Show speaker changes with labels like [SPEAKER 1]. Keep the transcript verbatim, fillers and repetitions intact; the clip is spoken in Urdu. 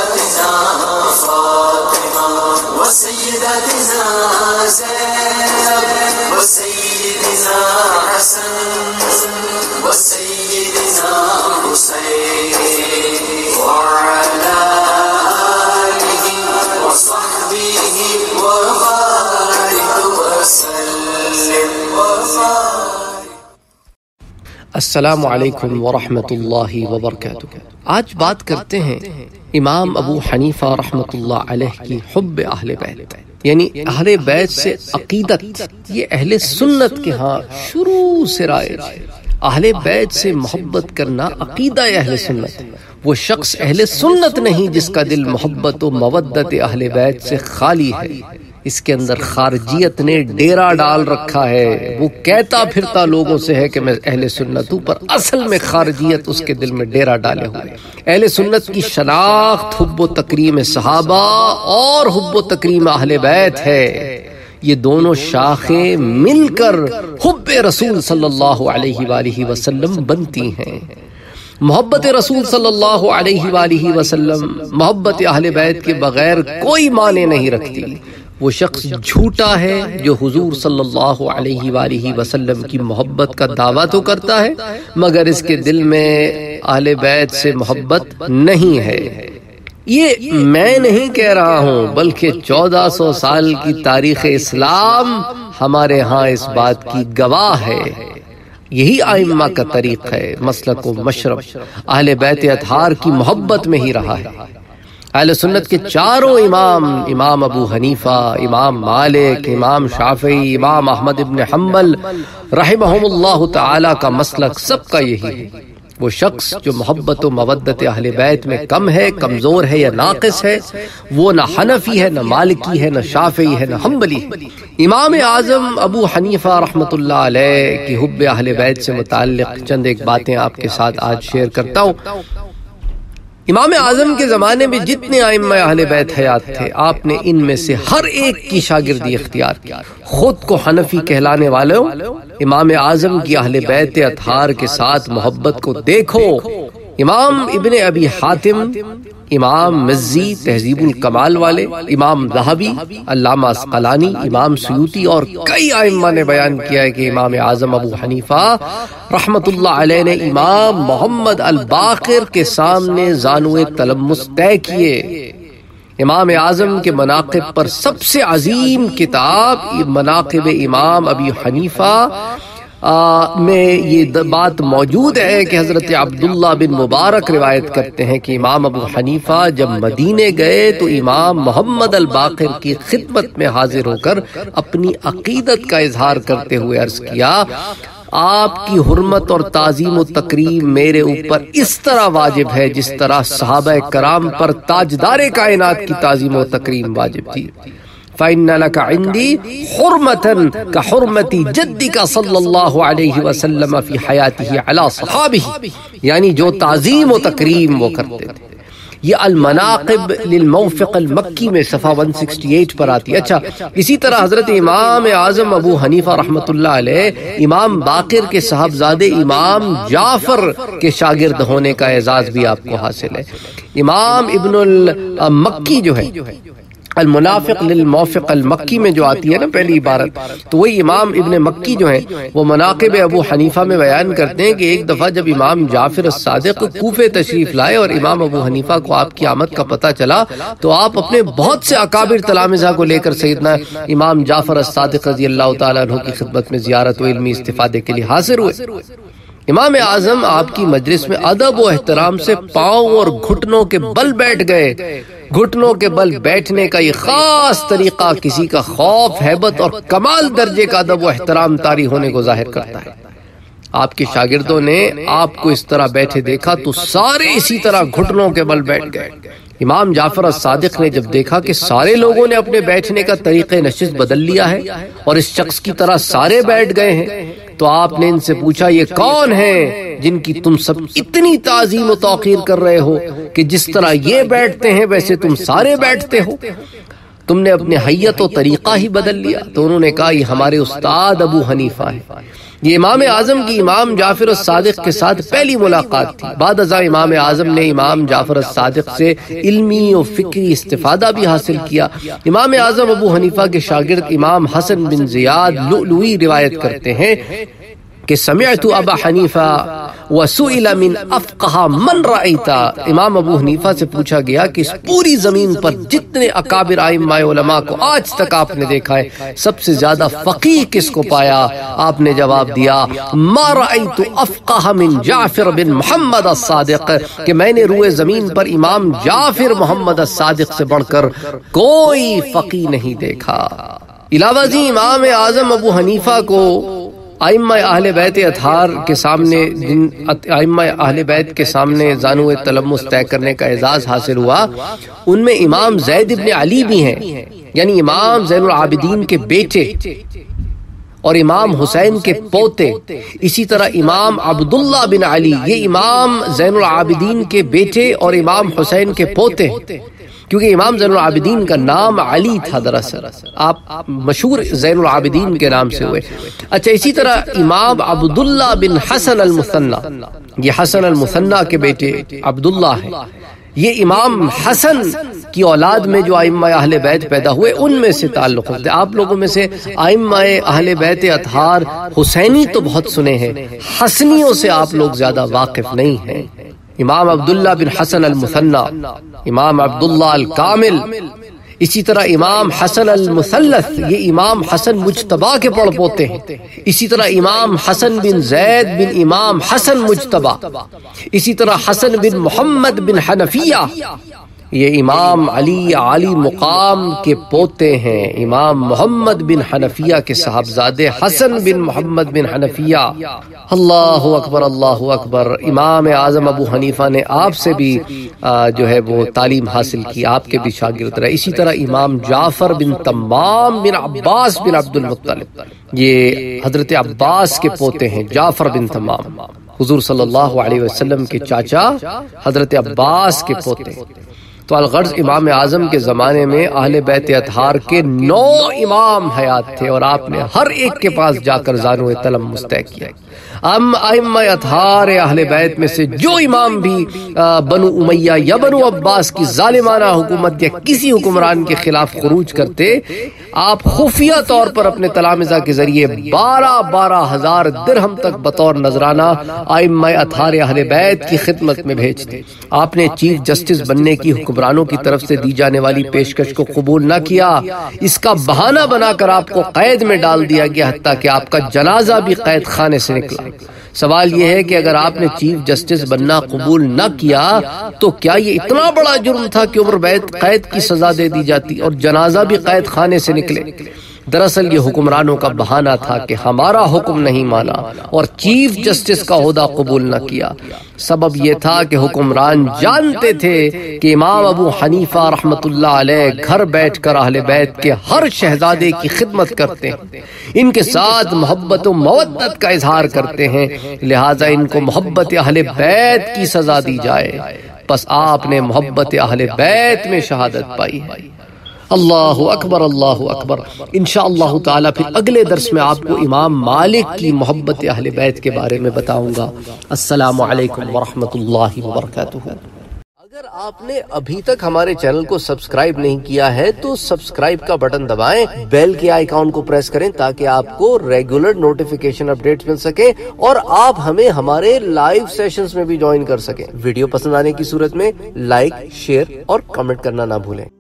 [SPEAKER 1] سیدتنا فاطمہ وسیدتنا زینب وسیدنا حسن وسیدنا حسین وعلى آلہ وصحبہ وبارک وسلم وبارک۔
[SPEAKER 2] السلام علیکم ورحمۃ اللہ وبرکاتہ۔ آج بات کرتے ہیں امام ابو حنیفہ رحمۃ اللہ علیہ کی حب اہل بیت، یعنی اہل بیت سے عقیدت۔ یہ اہل سنت کے ہاں شروع سے رائج، اہل بیت سے محبت کرنا عقیدہ اہل سنت۔ وہ شخص اہل سنت نہیں جس کا دل محبت و مودت اہل بیت سے خالی ہے، اس کے اندر خارجیت نے ڈیرا ڈال رکھا ہے۔ وہ کہتا پھرتا لوگوں سے ہے کہ میں اہل سنت ہوں، پر اصل میں خارجیت اس کے دل میں ڈیرا ڈالے ہوئے۔ اہل سنت کی شناخت حب و تکریم صحابہ اور حب و تکریم اہل بیت ہے۔ یہ دونوں شاخیں مل کر حب رسول صلی اللہ علیہ وآلہ وسلم بنتی ہیں۔ محبت رسول صلی اللہ علیہ وآلہ وسلم محبت اہل بیت کے بغیر کوئی معنی نہیں رکھتی۔ وہ شخص جھوٹا ہے جو حضور صلی اللہ علیہ وآلہ وسلم کی محبت کا دعویٰ تو کرتا ہے مگر اس کے دل میں اہل بیت سے محبت نہیں ہے۔ یہ میں نہیں کہہ رہا ہوں بلکہ چودہ سو سال کی تاریخ اسلام ہمارے ہاں اس بات کی گواہ ہے۔ یہی ائمہ کا طریق ہے، مسلک و مشرب اہل بیت اطہار کی محبت میں ہی رہا ہے۔ اہل سنت کے چاروں امام، امام ابو حنیفہ، امام مالک، امام شافعی، امام احمد ابن حنبل رحمہم اللہ تعالی کا مسلک سب کا یہی ہے۔ وہ شخص جو محبت و مودت اہل بیت میں کم ہے، کمزور ہے یا ناقص ہے، وہ نہ حنفی ہے، نہ مالکی ہے، نہ شافعی ہے، نہ حنبلی ہے۔ امام اعظم ابو حنیفہ رحمۃ اللہ علیہ کی حب اہل بیت سے متعلق چند ایک باتیں آپ کے ساتھ آج شیئر کرتا ہوں۔ امام اعظم کے زمانے میں جتنے ائمہ اہل بیت حیات تھے، آپ نے ان میں سے ہر ایک کی شاگردی اختیار کی۔ خود کو حنفی کہلانے والوں امام اعظم کی اہل بیت اطہار کے ساتھ محبت کو دیکھو۔ امام ابن ابی حاتم، امام مزی تہذیب الکمال والے، امام ذہبی، علامہ عسقلانی، امام سیوطی اور کئی ائمہ نے بیان کیا ہے کہ امام اعظم ابو حنیفہ رحمت اللہ علیہ نے امام محمد الباقر کے سامنے زانوئے تلمس طے کیے۔ امام اعظم کے مناقب پر سب سے عظیم کتاب مناقب امام ابی حنیفہ میں یہ بات موجود ہے کہ حضرت عبداللہ بن مبارک روایت کرتے ہیں کہ امام ابو حنیفہ جب مدینے گئے تو امام محمد الباقر کی خدمت میں حاضر ہو کر اپنی عقیدت کا اظہار کرتے ہوئے عرض کیا، آپ کی حرمت اور تعظیم و تکریم میرے اوپر اس طرح واجب ہے جس طرح صحابہ کرام پر تاجدار کائنات کی تعظیم و تکریم واجب تھی۔ فَإِنَّ لَكَ عِنْدِي حُرْمَةً كَحُرْمَةِ جَدِّكَ صلی اللہ علیہ وسلم فی حیاتہ علی صحابہ، یعنی جو تعظیم و تکریم وہ کرتے تھے۔ یہ المناقب للموفق المکی میں صفحہ ایک سو اڑسٹھ پر آتی ہے۔ اچھا، اسی طرح حضرت امام اعظم ابو حنیفہ رحمۃ اللہ علیہ امام باقر کے صاحبزادے امام جعفر کے شاگرد ہونے کا اعزاز بھی آپ کو حاصل ہے۔ امام ابن المکی جو ہے المنافق للموفق المکی میں جو آتی ہے نا پہلی عبارت، تو وہی امام ابن مکی جو ہیں وہ مناقب ابو حنیفہ میں بیان کرتے ہیں کہ ایک دفعہ جب امام جعفر الصادق کوفے تشریف لائے اور امام ابو حنیفہ کو آپ کی آمد کا پتہ چلا تو آپ اپنے بہت سے اکابر تلامذہ کو لے کر سیدنا امام جعفر الصادق رضی اللہ تعالیٰ عنہ کی خدمت میں زیارت و علمی استفادے کے لیے حاضر ہوئے۔ امام اعظم آپ کی مجلس میں ادب و احترام سے پاؤں اور گھٹنوں کے بل بیٹھ گئے۔ گھٹنوں کے بل بیٹھنے کا یہ خاص طریقہ کسی کا خوف، ہیبت اور کمال درجے کا ادب و احترام طاری ہونے کو ظاہر کرتا ہے۔ آپ کے شاگردوں نے آپ کو اس طرح بیٹھے دیکھا تو سارے اسی طرح گھٹنوں کے بل بیٹھ گئے۔ امام جعفر الصادق نے جب دیکھا کہ سارے لوگوں نے اپنے بیٹھنے کا طریقہ نشست بدل لیا ہے اور اس شخص کی طرح سارے بیٹھ گئے ہیں تو آپ نے ان سے پوچھا، یہ کون ہیں جن کی تم سب اتنی تعظیم و توقیر کر رہے ہو کہ جس طرح یہ بیٹھتے ہیں ویسے تم سارے بیٹھتے ہو؟ تم نے اپنے حیت و طریقہ ہی بدل لیا۔ تو انہوں نے کہا، یہ ہمارے استاد ابو حنیفہ ہے، یہ امام اعظم کی امام جعفر الصادق کے ساتھ پہلی ملاقات تھی۔ بعد ازاں امام اعظم نے امام جعفر الصادق سے علمی و فکری استفادہ بھی حاصل کیا۔ امام اعظم ابو حنیفہ کے شاگرد امام حسن بن زیاد لؤلؤی روایت کرتے ہیں کہ سمعت ابا حنیفہ وسئل من افقہ من رأیتا، امام ابو حنیفہ سے پوچھا گیا کہ اس پوری زمین پر جتنے اکابر ائمہ علماء کو آج تک آپ نے دیکھا ہے سب سے زیادہ فقیہ کس کو پایا؟ آپ نے جواب دیا ما رأیت افقہ من جعفر بن محمد الصادق، کہ میں نے روئے زمین پر امام جعفر محمد الصادق سے بڑھ کر کوئی فقیہ نہیں دیکھا۔ علاوہ ازیں امام اعظم ابو حنیفہ کو ائمہ اہل بیت اطہار کے سامنے جن ائمہ اہل بیت کے سامنے زانو تلمس طے کرنے کا اعزاز حاصل ہوا، ان میں امام زید ابن علی بھی ہیں، یعنی امام زین العابدین کے بیٹے اور امام حسین کے پوتے، اسی طرح امام عبداللہ بن علی، یہ امام زین العابدین کے بیٹے اور امام حسین کے پوتے، کیونکہ امام زین العابدین کا نام علی تھا، دراصل آپ مشہور زین العابدین کے نام سے ہوئے۔ اچھا، اسی طرح امام عبداللہ بن حسن المثنی، یہ حسن المثنی کے بیٹے عبداللہ ہیں، یہ امام حسن کی اولاد میں جو ائمہ اہل بیت پیدا ہوئے ان میں سے تعلق رکھتے ہیں۔ آپ لوگوں میں سے ائمہ اہل بیت اطہار حسینی تو بہت سنے ہیں، حسنیوں سے آپ لوگ زیادہ واقف نہیں ہیں۔ امام عبداللہ بن حسن المثنی، امام عبداللہ الکامل، اسی طرح امام حسن المثلث، یہ امام حسن مجتبی کے پڑ پوتے ہیں، اسی طرح امام حسن بن زید بن امام حسن مجتبی، اسی طرح حسن بن محمد بن حنفیہ، یہ امام علی عالی مقام کے پوتے ہیں، امام محمد بن حنفیہ کے صاحبزادے حسن بن محمد بن حنفیہ۔ اللہ اکبر، اللہ اکبر۔ امام اعظم ابو حنیفہ نے آپ سے بھی جو ہے وہ تعلیم حاصل کی، آپ کے بھی شاگرد رہے۔ اسی طرح امام جعفر بن تمام بن عباس بن عبد المطلب، یہ حضرت عباس کے پوتے ہیں، جعفر بن تمام، حضور صلی اللہ علیہ وسلم کے چاچا حضرت عباس کے پوتے۔ تو الغرض امام اعظم کے زمانے میں اہل بیت اطہار کے نو امام حیات تھے، اور آپ نے ہر ایک کے پاس جا کر زانو تلمس طے کیا۔ ام ائمہ اطہار اہل بیت میں سے جو امام بھی بنو امیہ یا بنو عباس کی ظالمانہ حکومت یا کسی حکمران کے خلاف خروج کرتے، آپ خفیہ طور پر اپنے تلامذہ کے ذریعے بارہ بارہ ہزار درہم تک بطور نذرانہ ائمہ اطہار اہل بیت کی خدمت میں بھیجتے۔ آپ نے چیف جسٹس بننے کی حکمرانوں کی طرف سے دی جانے والی پیشکش کو قبول نہ کیا، اس کا بہانہ بنا کر آپ کو قید میں ڈال دیا گیا، حتیٰ کہ آپ کا جنازہ بھی قید خانے سے نکلا۔ سوال یہ ہے کہ اگر آپ نے چیف جسٹس بننا قبول نہ کیا تو کیا یہ اتنا بڑا جرم تھا کہ عمر بعد قید کی سزا دے دی جاتی اور جنازہ بھی قید خانے سے نکلے؟ دراصل یہ حکمرانوں کا بہانہ تھا کہ ہمارا حکم نہیں مانا اور چیف جسٹس کا عہدہ قبول نہ کیا۔ سبب یہ تھا کہ حکمران جانتے تھے کہ امام ابو حنیفہ رحمت اللہ علیہ گھر بیٹھ کر اہل بیت کے ہر شہزادے کی خدمت کرتے ہیں، ان کے ساتھ محبت و مودت کا اظہار کرتے ہیں، لہٰذا ان کو محبت اہل بیت کی سزا دی جائے۔ پس آپ نے محبت اہل بیت میں شہادت پائی ہے۔ اللہ اکبر، اللہ اکبر۔ انشاءاللہ تعالی پھر اگلے درس میں آپ کو امام مالک کی محبت اہل بیت کے بارے میں بتاؤں گا۔ السلام علیکم ورحمۃ اللہ وبرکاتہ۔ اگر آپ نے ابھی تک ہمارے چینل کو سبسکرائب نہیں کیا ہے تو سبسکرائب کا بٹن دبائیں، بیل کے آئیکن کو پریس کریں تاکہ آپ کو ریگولر نوٹیفیکیشن اپڈیٹس مل سکیں اور آپ ہمیں ہمارے لائیو سیشنز میں بھی جوائن کر سکیں۔ ویڈیو پسند آنے کی صورت میں لائک، شیئر اور کمنٹ کرنا نہ بھولیں۔